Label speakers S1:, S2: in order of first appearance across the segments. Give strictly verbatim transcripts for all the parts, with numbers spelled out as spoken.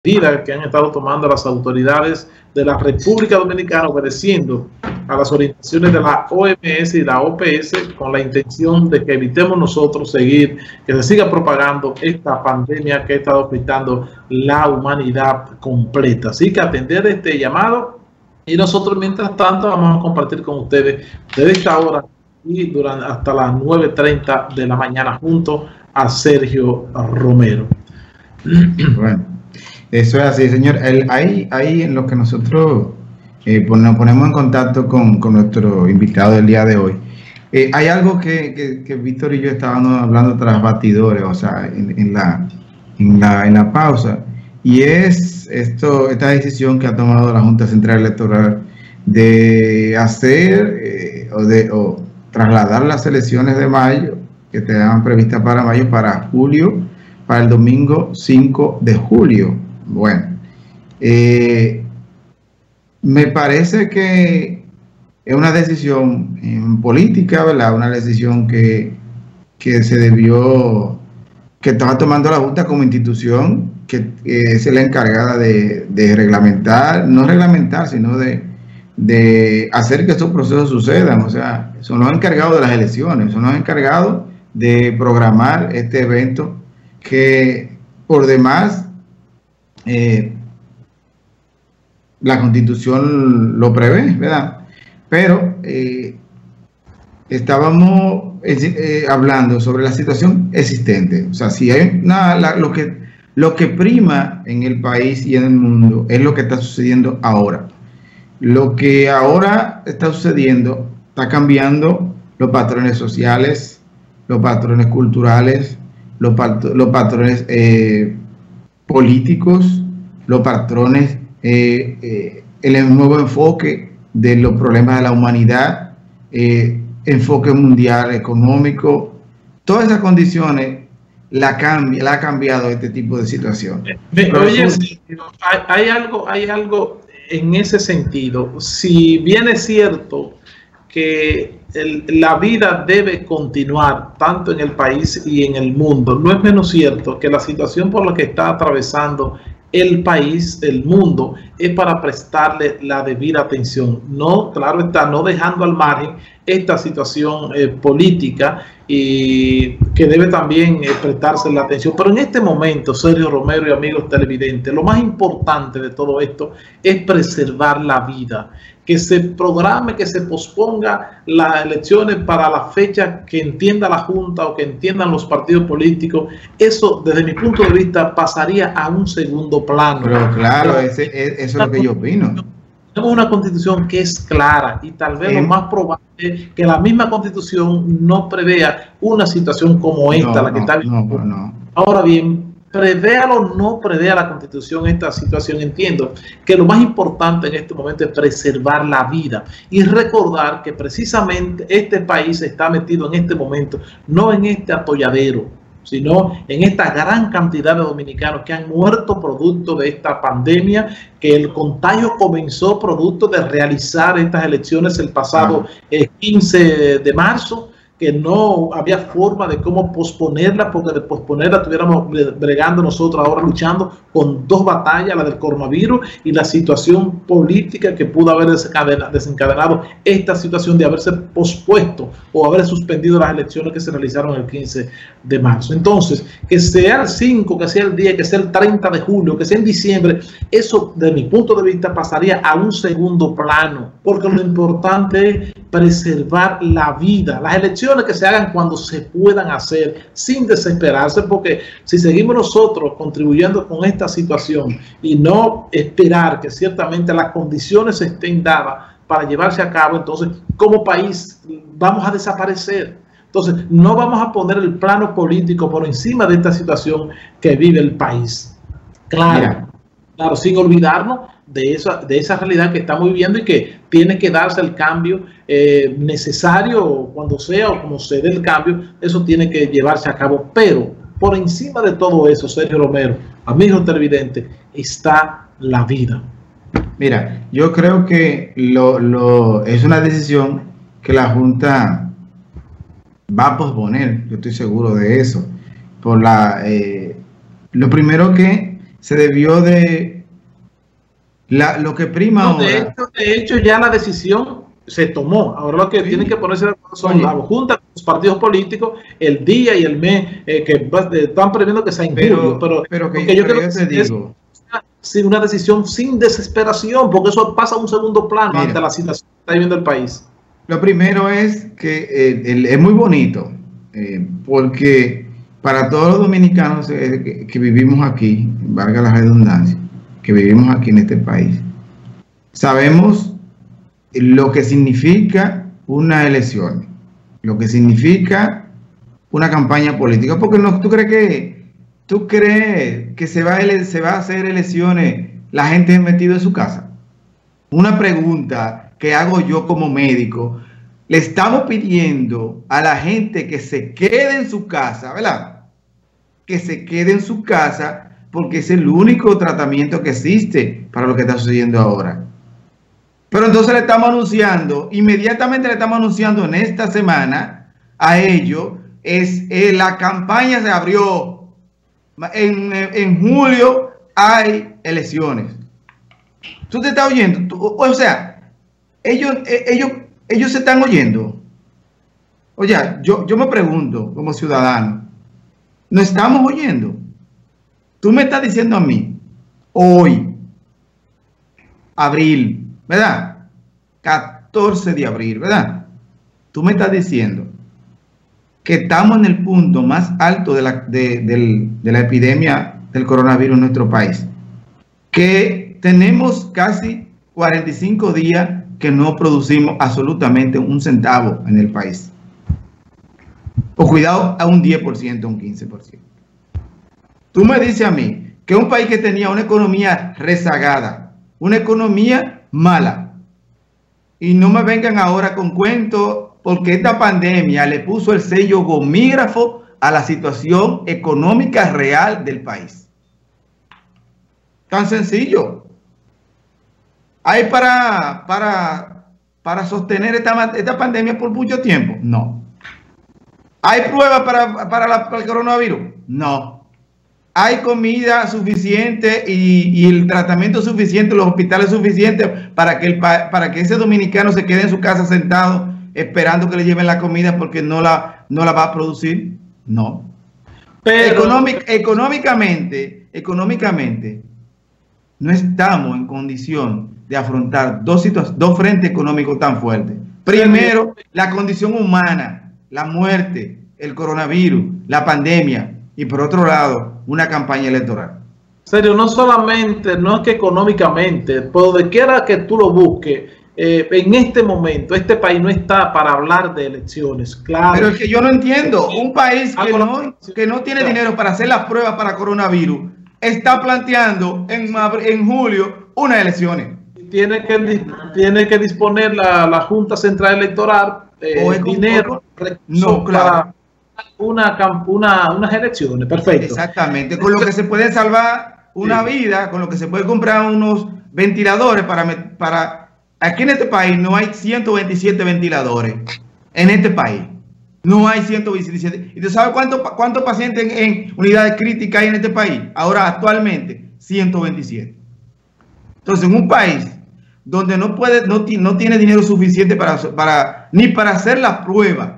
S1: medidas que han estado tomando las autoridades de la República Dominicana, obedeciendo a las orientaciones de la O M S y la O P S, con la intención de que evitemos nosotros seguir, que se siga propagando esta pandemia que ha estado afectando la humanidad completa. Así que atender este llamado, y nosotros mientras tanto vamos a compartir con ustedes desde esta hora y durante hasta las nueve treinta de la mañana junto a Sergio Romero.
S2: Bueno, eso es así, señor. El, ahí, ahí en lo que nosotros eh, pon, nos ponemos en contacto con, con nuestro invitado del día de hoy, eh, hay algo que, que, que Víctor y yo estábamos hablando tras batidores, o sea, en, en, la, en, la, en la pausa, y es esto, esta decisión que ha tomado la Junta Central Electoral de hacer eh, o de o trasladar las elecciones de mayo, que estaban previstas para mayo, para julio, para el domingo cinco de julio. Bueno, eh, me parece que es una decisión en política, ¿verdad? Una decisión que, que se debió, que estaba tomando la Junta como institución, que eh, es la encargada de, de reglamentar, no reglamentar, sino de, de hacer que estos procesos sucedan. O sea, son los encargados de las elecciones, son los encargados de programar este evento que por demás eh, la Constitución lo prevé, ¿verdad? Pero eh, estábamos eh, hablando sobre la situación existente. O sea, si hay nada, la, lo que lo que prima en el país y en el mundo es lo que está sucediendo ahora. Lo que ahora está sucediendo está cambiando los patrones sociales, los patrones culturales, los, pat los patrones eh, políticos, los patrones, eh, eh, el nuevo enfoque de los problemas de la humanidad, eh, enfoque mundial económico, todas esas condiciones la, cambia, la ha cambiado este tipo de situación.
S1: Eh, oye, sí, hay, hay, algo, hay algo en ese sentido. Si bien es cierto que el, la vida debe continuar tanto en el país y en el mundo, no es menos cierto que la situación por la que está atravesando el país, el mundo, es para prestarle la debida atención. No, claro está, no dejando al margen esta situación eh, política y que debe también eh, prestarse la atención. Pero en este momento, Sergio Romero y amigos televidentes, lo más importante de todo esto es preservar la vida. Que se programe, que se posponga las elecciones para la fecha que entienda la Junta o que entiendan los partidos políticos. Eso, desde mi punto de vista, pasaría a un segundo plano.
S2: Pero claro, ese, eso es lo que yo opino.
S1: Tenemos una constitución que es clara y tal vez eh, lo más probable es que la misma constitución no prevea una situación como esta, no, la que no, está viviendo. No, no. Ahora bien, prevea o no prevea la Constitución esta situación, entiendo que lo más importante en este momento es preservar la vida y recordar que precisamente este país está metido en este momento, no en este atolladero, sino en esta gran cantidad de dominicanos que han muerto producto de esta pandemia, que el contagio comenzó producto de realizar estas elecciones el pasado eh, quince de marzo, que no había forma de cómo posponerla, porque de posponerla estuviéramos bregando nosotros ahora luchando con dos batallas, la del coronavirus y la situación política que pudo haber desencadenado esta situación de haberse pospuesto o haber suspendido las elecciones que se realizaron el quince de marzo. Entonces, que sea el cinco, que sea el diez, que sea el treinta de julio, que sea en diciembre, eso de mi punto de vista pasaría a un segundo plano, porque lo importante es preservar la vida. Las elecciones que se hagan cuando se puedan hacer sin desesperarse, porque si seguimos nosotros contribuyendo con esta situación y no esperar que ciertamente las condiciones estén dadas para llevarse a cabo, entonces como país vamos a desaparecer. Entonces no vamos a poner el plano político por encima de esta situación que vive el país. Claro, Mira. claro, sin olvidarnos de esa, de esa realidad que estamos viviendo y que tiene que darse el cambio eh, necesario cuando sea o como se dé el cambio, eso tiene que llevarse a cabo. Pero por encima de todo eso, Sergio Romero, amigos televidentes, está la vida.
S2: Mira, yo creo que lo, lo, es una decisión que la Junta va a posponer, yo estoy seguro de eso. Por la, eh, lo primero que se debió de la, lo que prima
S1: no,
S2: ahora.
S1: De hecho, de hecho, ya la decisión se tomó. Ahora lo que sí. tienen que ponerse de acuerdo son la junta, los partidos políticos, el día y el mes eh, que va, eh, están previendo que sea en
S2: pero,
S1: julio. Pero,
S2: pero que,
S1: que yo
S2: pero
S1: creo
S2: yo
S1: que
S2: te
S1: es
S2: digo.
S1: Sin una decisión sin desesperación, porque eso pasa a un segundo plano. Mira, ante la situación que está viviendo el país.
S2: Lo primero es que eh, el, es muy bonito, eh, porque para todos los dominicanos eh, que, que vivimos aquí, valga la redundancia, que vivimos aquí en este país, sabemos lo que significa una elección, lo que significa una campaña política, porque no, tú crees que tú crees que se va, a, se va a hacer elecciones la gente metida en su casa. Una pregunta que hago yo como médico: le estamos pidiendo a la gente que se quede en su casa, ¿verdad? Que se quede en su casa, porque es el único tratamiento que existe para lo que está sucediendo ahora. Pero entonces le estamos anunciando, inmediatamente le estamos anunciando en esta semana a ellos, es eh, la campaña se abrió, en, en julio hay elecciones. ¿Tú te estás oyendo? ¿Tú, o sea, ellos, ellos, ellos se están oyendo. Oye, yo, yo me pregunto como ciudadano, ¿no estamos oyendo? Tú me estás diciendo a mí, hoy, abril, ¿verdad? catorce de abril, ¿verdad? Tú me estás diciendo que estamos en el punto más alto de la, de, de, de la epidemia del coronavirus en nuestro país, que tenemos casi cuarenta y cinco días que no producimos absolutamente un centavo en el país. O cuidado, a un diez por ciento, un quince por ciento. Tú me dices a mí que un país que tenía una economía rezagada, una economía mala, y no me vengan ahora con cuentos, porque esta pandemia le puso el sello gomígrafo a la situación económica real del país. Tan sencillo. ¿Hay para, para, para sostener esta, esta pandemia por mucho tiempo? No. ¿Hay pruebas para, para, la, para el coronavirus? No. ¿Hay comida suficiente y, y el tratamiento suficiente, los hospitales suficientes para que, el, para que ese dominicano se quede en su casa sentado esperando que le lleven la comida porque no la, no la va a producir? No. Pero Económic, económicamente, económicamente, no estamos en condición de afrontar dos, dos frentes económicos tan fuertes. Primero, la condición humana, la muerte, el coronavirus, la pandemia, y por otro lado, una campaña electoral.
S1: Serio, no solamente, no es que económicamente, por donde quiera que tú lo busques, eh, en este momento, este país no está para hablar de elecciones, claro.
S2: Pero es que yo no entiendo, un país que no, que no tiene dinero para hacer las pruebas para coronavirus, está planteando en, en julio unas elecciones.
S1: Tiene que, tiene que disponer la, la Junta Central Electoral eh, o dinero
S2: no, claro.
S1: para una, una, unas elecciones, perfecto.
S2: Exactamente, con lo que se puede salvar una sí. vida, con lo que se puede comprar unos ventiladores para, para... Aquí en este país no hay ciento veintisiete ventiladores, en este país. No hay ciento veintisiete. ¿Y tú sabes cuántos cuánto pacientes en, en unidades críticas hay en este país? Ahora, actualmente, ciento veintisiete. Entonces, en un país donde no puede, no, no tiene dinero suficiente para, para, ni para hacer las pruebas,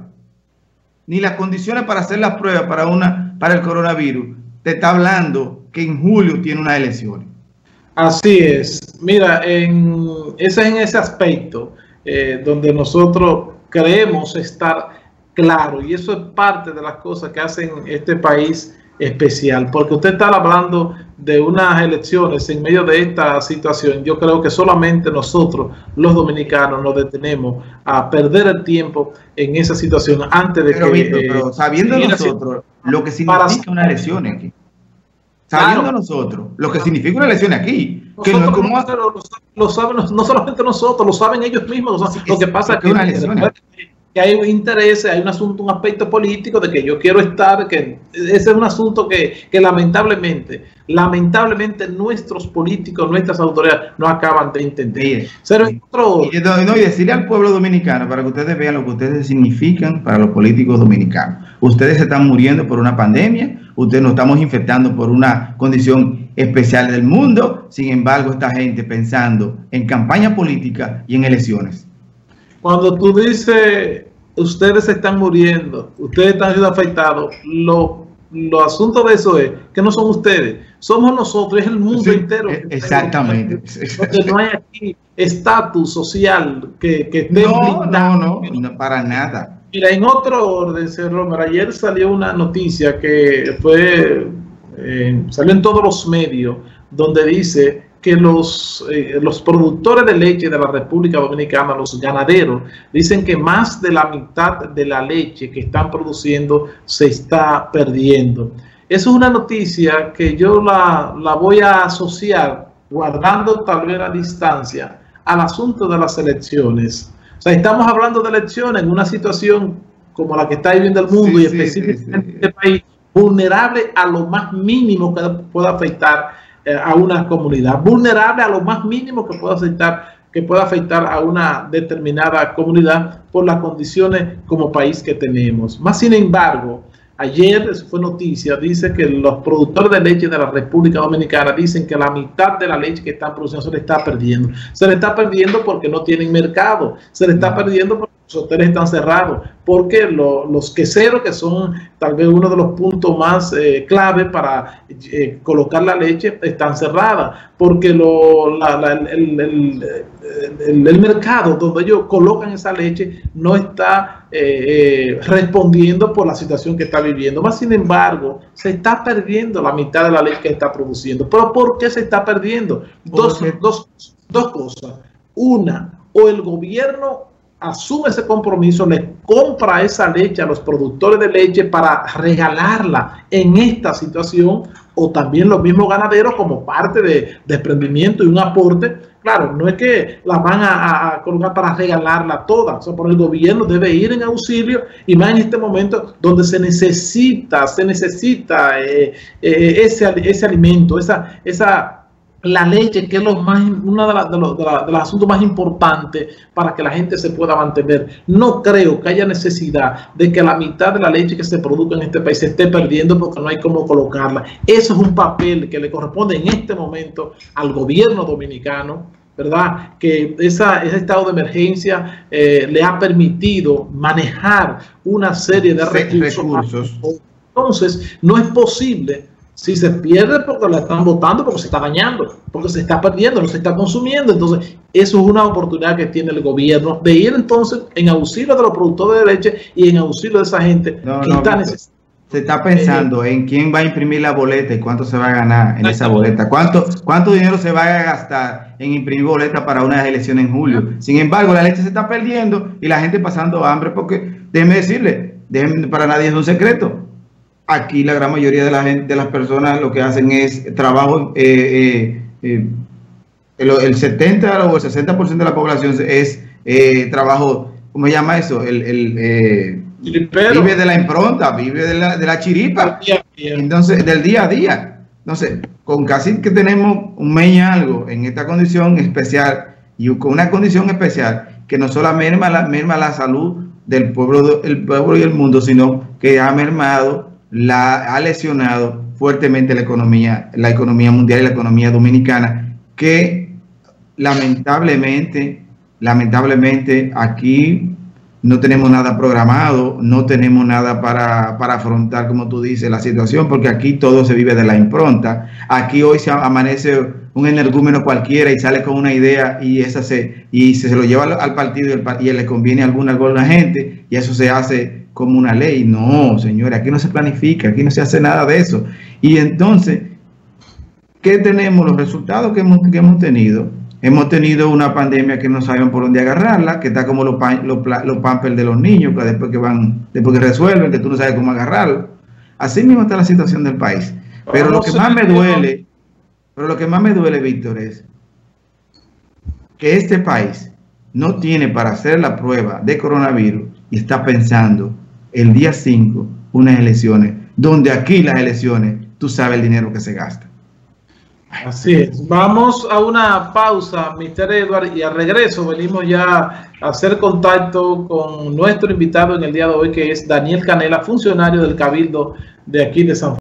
S2: ni las condiciones para hacer las pruebas para, una, para el coronavirus, te está hablando que en julio tiene unas elecciones.
S1: Así es. Mira, en, es en ese aspecto eh, donde nosotros creemos estar claro, y eso es parte de las cosas que hacen este país especial, porque usted está hablando de unas elecciones en medio de esta situación. Yo creo que solamente nosotros, los dominicanos, nos detenemos a perder el tiempo en esa situación antes de
S2: pero,
S1: que...
S2: Víctor, eh, pero sabiendo nosotros lo que significa para, una elección aquí, sabiendo claro, nosotros lo que significa una elección aquí, que no es como...
S1: Lo, lo, lo saben, no solamente nosotros, lo saben ellos mismos. Lo, saben. Lo que pasa es que... Una elección que hay un interés, hay un asunto, un aspecto político de que yo quiero estar, que ese es un asunto que, que lamentablemente, lamentablemente nuestros políticos, nuestras autoridades no acaban de entender.
S2: Sí, sí. Otro... Y, no, y decirle al pueblo dominicano, para que ustedes vean lo que ustedes significan para los políticos dominicanos. Ustedes se están muriendo por una pandemia, ustedes nos estamos infectando por una condición especiales del mundo. Sin embargo, esta gente pensando en campaña política y en elecciones.
S1: Cuando tú dices, ustedes se están muriendo, ustedes están siendo afectados, lo, lo asunto de eso es que no son ustedes, somos nosotros, es el mundo sí, entero.
S2: Exactamente.
S1: Porque no hay aquí estatus social que, que esté
S2: no, no, no, no, para nada.
S1: Mira, en otro orden, señor Romero, ayer salió una noticia que fue, eh, salió en todos los medios, donde dice que los, eh, los productores de leche de la República Dominicana, los ganaderos, dicen que más de la mitad de la leche que están produciendo se está perdiendo. Eso es una noticia que yo la, la voy a asociar, guardando tal vez la distancia, al asunto de las elecciones. O sea, estamos hablando de elecciones en una situación como la que está viviendo el mundo sí, y específicamente sí, sí, sí. este país, vulnerable a lo más mínimo que pueda afectar eh, a una comunidad, vulnerable a lo más mínimo que pueda afectar, que pueda afectar a una determinada comunidad por las condiciones como país que tenemos. Más sin embargo, ayer, eso fue noticia, dice que los productores de leche de la República Dominicana dicen que la mitad de la leche que están produciendo se le está perdiendo. Se le está perdiendo porque no tienen mercado, se le está perdiendo porque los hoteles están cerrados, porque lo, los queseros, que son tal vez uno de los puntos más eh, clave para eh, colocar la leche, están cerradas, porque lo, la, la, el, el, el, el mercado donde ellos colocan esa leche no está eh, eh, respondiendo por la situación que está viviendo. Más sin embargo, se está perdiendo la mitad de la leche que está produciendo. ¿Pero por qué se está perdiendo? Dos, dos, dos cosas. Una, o el gobierno asume ese compromiso, le compra esa leche a los productores de leche para regalarla en esta situación, o también los mismos ganaderos como parte de desprendimiento y un aporte. Claro, no es que la van a, a colocar para regalarla toda, o sea, por el gobierno debe ir en auxilio, y más en este momento donde se necesita, se necesita eh, eh, ese, ese alimento, esa, esa la leche, que es lo más, uno de, la, de, los, de, la, de los asuntos más importantes para que la gente se pueda mantener. No creo que haya necesidad de que la mitad de la leche que se produzca en este país se esté perdiendo porque no hay cómo colocarla. Eso es un papel que le corresponde en este momento al gobierno dominicano, ¿verdad? Que esa, ese estado de emergencia eh, le ha permitido manejar una serie de recursos. recursos. Entonces, no es posible. Si se pierde porque la están botando, porque se está dañando, porque se está perdiendo, no se está consumiendo. Entonces, eso es una oportunidad que tiene el gobierno de ir entonces en auxilio de los productores de leche y en auxilio de esa gente
S2: no,
S1: que
S2: no,
S1: está necesitada.
S2: Se está pensando eh, en quién va a imprimir la boleta y cuánto se va a ganar en esa boleta. ¿Cuánto, cuánto dinero se va a gastar en imprimir boleta para unas elecciones en julio? Sin embargo, la leche se está perdiendo y la gente pasando hambre porque, déjenme decirle, déjenme, para nadie es un secreto. Aquí la gran mayoría de la gente, de las personas, lo que hacen es trabajo, eh, eh, eh, el, el setenta o el sesenta por ciento de la población es eh, trabajo, ¿cómo se llama eso? El, el eh, vive de la impronta, vive de la, de la chiripa, entonces del día a día. Entonces, con casi que tenemos un mes y algo en esta condición especial, y con una condición especial que no solo merma la, merma la salud del pueblo, el pueblo y el mundo, sino que ha mermado, la ha lesionado fuertemente la economía, la economía mundial y la economía dominicana, que lamentablemente, lamentablemente aquí no tenemos nada programado, no tenemos nada para, para afrontar, como tú dices, la situación, porque aquí todo se vive de la impronta. Aquí hoy se amanece un energúmeno cualquiera y sale con una idea y esa se, y se, se lo lleva al, al partido y, el, y le conviene a alguna, alguna gente, y eso se hace como una ley. No, señores, aquí no se planifica, aquí no se hace nada de eso. Y entonces, ¿qué tenemos? Los resultados que hemos, que hemos tenido. Hemos tenido una pandemia que no saben por dónde agarrarla, que está como los, los, los pampers de los niños, que después que van, después que resuelven, que tú no sabes cómo agarrarlo. Así mismo está la situación del país. Pero lo que más me duele, pero lo que más me duele, Víctor, es que este país no tiene para hacer la prueba de coronavirus y está pensando el día cinco unas elecciones, donde aquí las elecciones, tú sabes el dinero que se gasta.
S1: Así es. Vamos a una pausa, mister Edward, y al regreso venimos ya a hacer contacto con nuestro invitado en el día de hoy, que es Daniel Canela, funcionario del Cabildo de aquí de San Francisco.